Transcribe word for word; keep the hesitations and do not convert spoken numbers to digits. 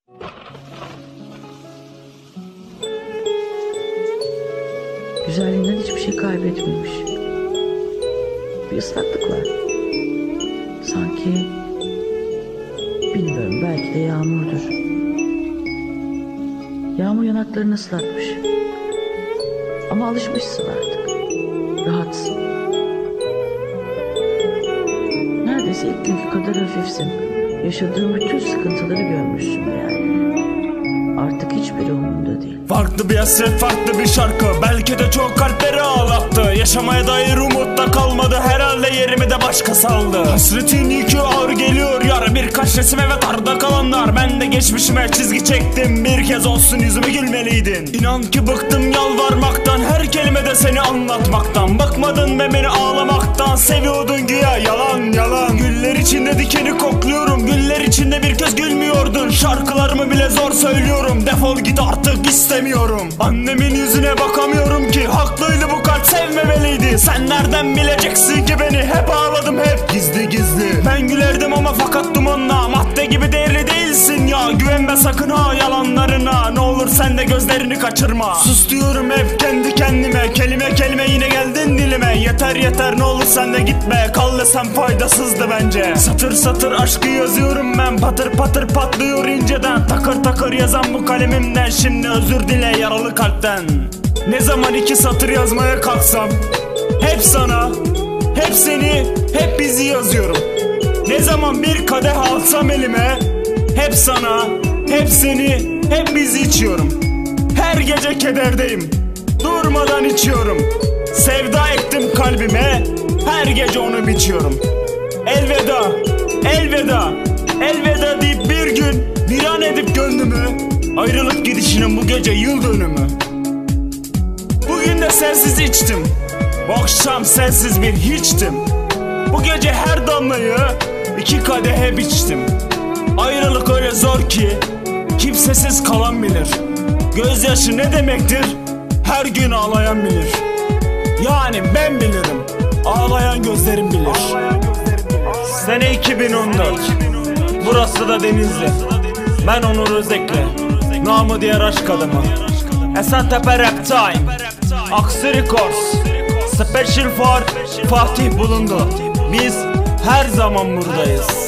Güzelliğinden hiçbir şey kaybetmemiş. Bir ıslaklık var. Sanki, bilmiyorum, belki de yağmurdur. Yağmur yanaklarını ıslatmış. Ama alışmışsın artık. Rahatsın. Neredeyse ilk günkü kadar hafifsin. Yaşadığın bütün sıkıntıları görmüşsün yani. Artık hiçbiri umurunda değil. Farklı bir hasret, farklı bir şarkı. Belki de çok kalpleri ağlattı. Yaşamaya dair umut da kalmadı. Herhalde yerimi de başkası aldı. Hasretin yükü ağır geliyor yar. Birkaç resim evet arda kalanlar. Ben de geçmişime çizgi çektim. Bir kez olsun yüzüme gülmeliydin. İnan ki bıktım yalvarmaktan. Her kelimede seni anlatmaktan. Bakmadın ve beni ağlamaktan. Seviyordun güya yalan yalan. Güller içinde dikeni kokluyorum. Güller içinde bir kez gülmüyordun. Şarkılarımı bile zor söylüyorum. Defol git artık istemiyorum. Annemin yüzüne bakamıyorum ki. Haklıydı bu kalp, sevmemeliydi. Sen nereden bileceksin ki beni? Hep ağladım hep gizli gizli. Ben gülerdim ama fakat dumanla. Madde gibi değerli değilsin ya. Güvenme sakın ha yalanlarına. Ne olur sen de gözlerini kaçırma. Sus diyorum hep kendi kendime. Kelime kelime yine geldin dilime. Yeter yeter ne olur sen de gitme. Kal desem faydasızdı bence. Satır satır aşkı yazıyorum ben. Patır patır patlıyor inceden. Takır takır yazan bu kalemimden. Şimdi özür dile yaralı kalpten. Ne zaman iki satır yazmaya kalksam hep sana, hep seni, hep bizi yazıyorum. Ne zaman bir kadeh alsam elime hep sana, hep seni, hep bizi içiyorum. Her gece kederdeyim, durmadan içiyorum. Sevda ettim kalbime, her gece onu biçiyorum. Elveda, elveda, elveda deyip bir gün viran edip gönlümü. Ayrılıp gidişinin bu gece yıl dönümü. Bugün de sensiz içtim. Bu akşam sensiz bir hiçtim. Bu gece her damlayı iki kadehe biçtim. Ayrılık öyle zor ki kimsesiz kalan bilir. Gözyaşı ne demektir her gün ağlayan bilir. Yani ben bilirim, ağlayan gözlerim bilir. Sene iki bin on dört. Burası da Denizli. Ben Onur Özekli, namı diğer aşk adamı. Esentepe Rap Time, Aksi Records, Special for Fatih bulundu. Biz her zaman buradayız.